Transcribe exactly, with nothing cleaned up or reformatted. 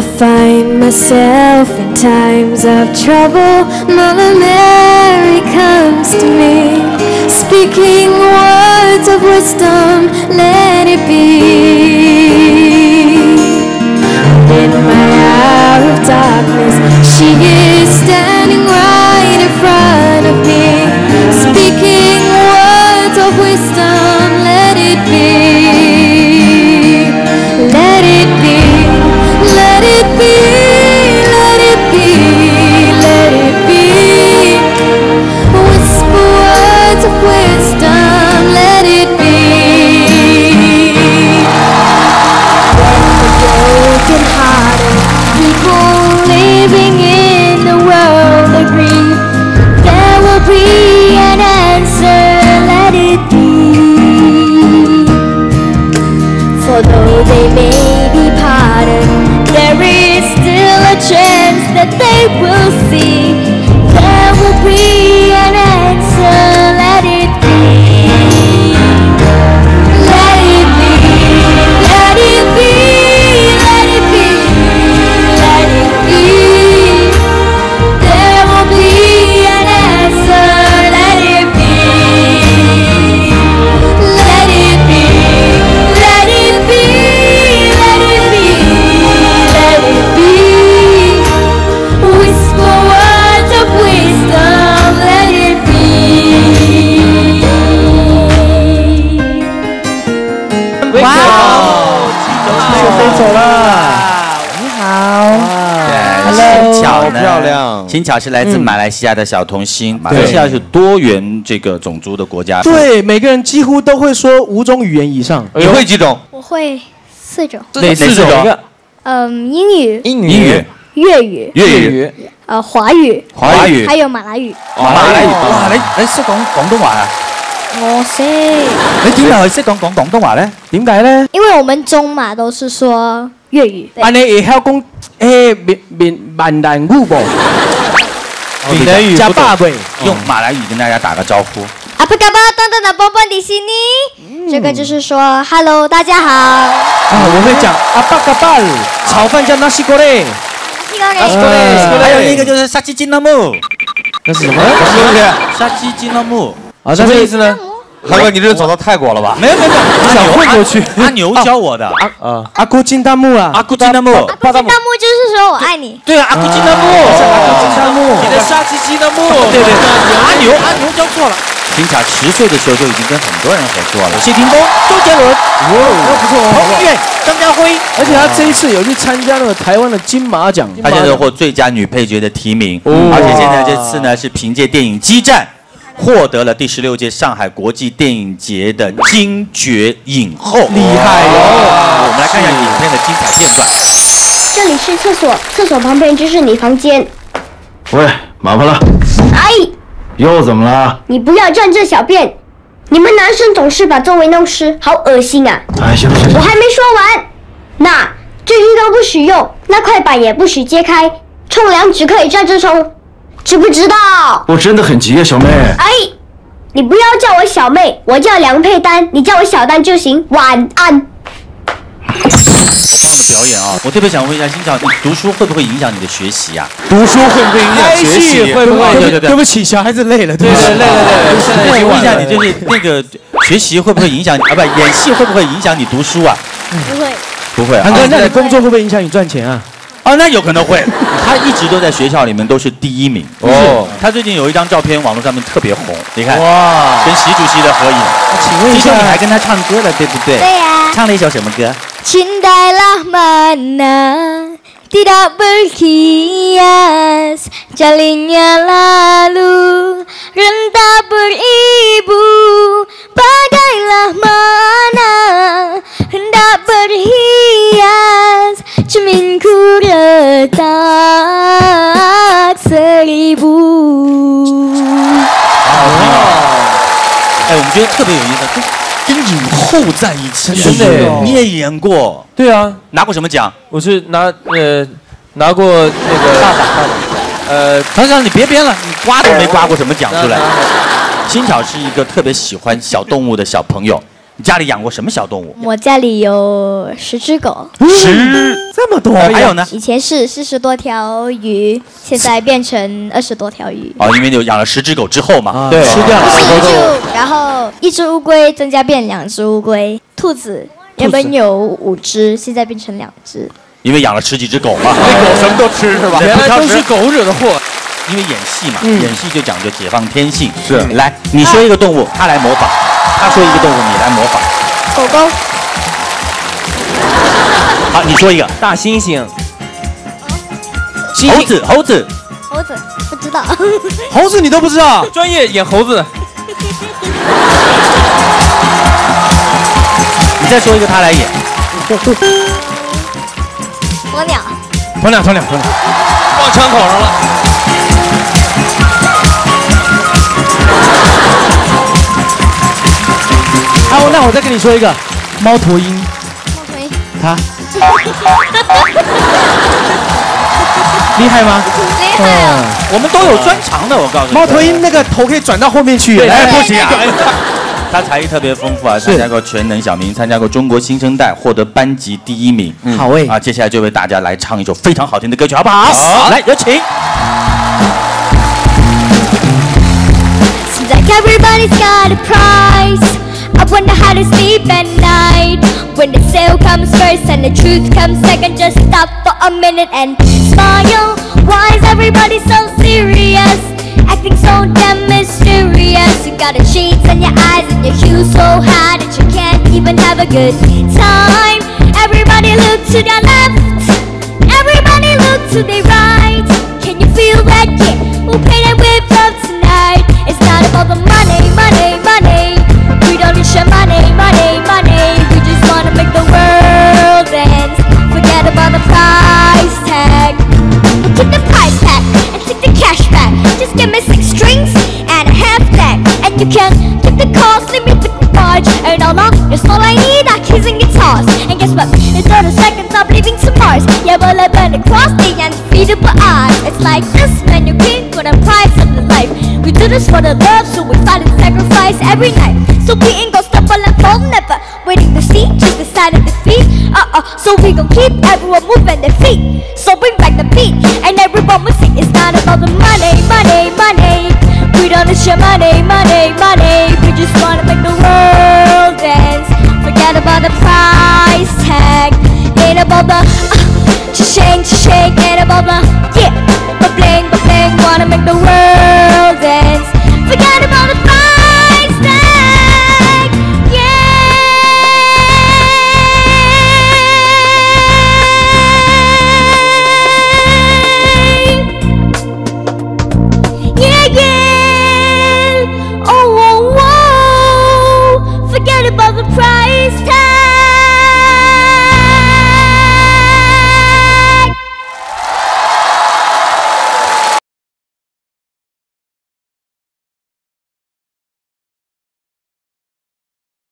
find myself in times of trouble, Mother Mary comes to me, speaking words of wisdom, let it be. In my hour of darkness, she is standing right in front of me, speaking words of wisdom, let it be. Let it be, let it be, let it be, let it be. Whisper words of wisdom, let it be. When the broken-hearted people living in the world agree, there will be an answer, let it be. For though they may be pardoned, there is still a chance that they will see. There will be an answer, let it be. Let it be, let it be, let it be, let it be. There will be an answer, let it be. Let it be, let it be, let it be, let it be. Whisper words of wisdom, let it be. 哇哦， 就飞走了。 你好。 对， Hello， 新巧呢？ 漂亮。 新巧是来自马来西亚的小童星，马来西亚是多元这个种族的国家。 对，每个人几乎都会说五种语言以上。 你会几种？ 我会四种， 哪四种？ 嗯，英语、 英英语、 粤语、 粤语、 呃华语、 華語还有馬來語。 馬來語。哇，你你識講廣東話啊？ 我識， 你點解識講講廣東話咧？ 點解咧？ 因為我們中嘛都是說粵語。對安尼會曉講誒閩閩閩南語不？ 闽南語不懂加爸輩。 用馬來語跟大家打個招呼。 Apa kabar teman-teman Bonbon di sini？這個就是說 ，Hello， 大家好。 啊，我會講阿巴嘎巴，炒飯叫 nasi goreng。 nasi goreng。 還有一個就是殺雞金樂木， 那是什麼？ 是不是？ 殺雞金樂木。 啊， 什麼意思呢？韓哥，你這是走到泰國了吧？ 沒有沒有沒有， 你想混過去？ 阿牛教我的。 啊，阿姑金大木啊， 阿姑金樂木。 阿姑金大木就是說我愛你。 對啊，阿姑金樂木。 阿姑金大木。 你的殺雞金的木。 對對對，阿牛阿牛教錯了。新巧十歲的時候就已經跟很多人合作了，謝霆鋒、周杰倫， 哇，不錯哦。 彭于晏、張家輝， 而且他這一次有去參加那個台灣的金馬獎， 他現在獲最佳女配角的提名， 哦而且現在這次呢是憑借電影《激戰》獲得了第十六屆上海國際電影節的金爵影后， 厲害哦！ 我們來看一下影片的精彩片段。 这里是厕所，厕所旁边就是你房间。 喂，麻烦了， 哎， 又怎么了？ 你不要占这小便！你们男生总是把周围弄湿，好恶心啊！ 哎，行了行了， 我还没说完。那这浴缸不许用，那块板也不许揭开，冲凉只可以站着冲，知不知道？ 我真的很急啊，小妹。 哎，你不要叫我小妹，我叫梁佩丹，你叫我小丹就行。晚安。 好棒的表演啊！我特别想问一下新巧，你读书会不会影响你的学习啊？ 讀書會不會影響學習？ 會不會？ 對對對對不起，小孩子累了，對对不起。 累了累了， 现在已经我問一下晚了你，就是那個學習會不會影響你啊？不，演戲會不會影響你讀書啊？ 不會。 不會啊。 韓哥，那你工作會不會影響你賺錢啊？ 哦，那有可能會。他一直都在學校裡面都是第一名。 哦， 他最近有一張照片，網絡上面特別紅，你看， 哇， 跟習主席的合影。 請問一下， 聽說你還跟他唱歌了，對不對？ 對呀。 唱了一首什麼歌？ Cintailah mana tidak berhias, jalinnya lalu rentah beribu. Bagailah mana hendak berhias, cerminku retak seribu. 哎，我们觉得特别有意思，跟跟影后在一起， 真的耶你也演过， 對啊， 拿过什么奖？ 我是拿呃拿過那個大獎，呃， 唐小，你别编了，你刮都没刮过什么奖出来。新巧是一个特别喜欢小动物的小朋友， 你家里养过什么小动物？ 我家里有十只狗， 十这么多，还有呢？ 以前是四十多条鱼，现在变成二十多条鱼。 哦，因为有养了十只狗之后嘛， 对，吃掉了不是十多就个。 然后一只乌龟增加变两只乌龟，兔子原本有五只，现在变成两只。 因为养了十几只狗嘛， 那狗什么都吃是吧？ 原来都是狗惹的祸。 因为演戏嘛， 嗯演戏就讲究解放天性。 是来，你说一个动物，他来模仿；他说一个动物，你来模仿。 狗狗、 好，你说一个。 大猩猩， 猴子，猴子， 猴子，不知道。 猴子你都不知道？ 专业演猴子， 你再说一个，他来演。 鸵鸟、 鸵鸟，鸵鸟，鸵鸟。 放枪口上了。 好，那我再跟你说一个，猫头鹰， 猫头鹰， 它厉害吗？ 厉害哦！ 我们都有专长的，我告诉你。 猫头鹰那个头可以转到后面去。 对， 哎， 不行啊。他才艺特别丰富啊，参加过全能小明，参加过中国新生代，获得班级第一名。 好诶。 啊，接下来就为大家来唱一首非常好听的歌曲，好不好？ 好， 来，有请。 Seems like everybody's got a prize. I wonder how to sleep at night. When the sale comes first and the truth comes second, just stop for a minute and smile. Why is everybody so serious? Acting so damn mysterious. You got the sheets on your eyes and your shoes so high that you can't even have a good time. Everybody look to their left. Everybody look to their right. Can you feel that? Yeah, we'll pay that with love tonight. It's not about the money, money, money. We don't need your money, money, money. We just wanna make the world dance. Forget about the price tag. We'll keep the price tag and take the cash back. Just give me six strings and a half that. And you can keep the cost, leave me the garage. And all along, that's all I need are keys and guitars. And guess what? In thirty seconds, I'm leaving to Mars. Yeah, well, I burn across the undefeatable odds. It's like this, man, you king for the price of the life. We do this for the love, so we fight and sacrifice every night. So we ain't gon' stop or let fall, never waiting to see, just decided to defeat. Uh-uh, so we gon' keep everyone moving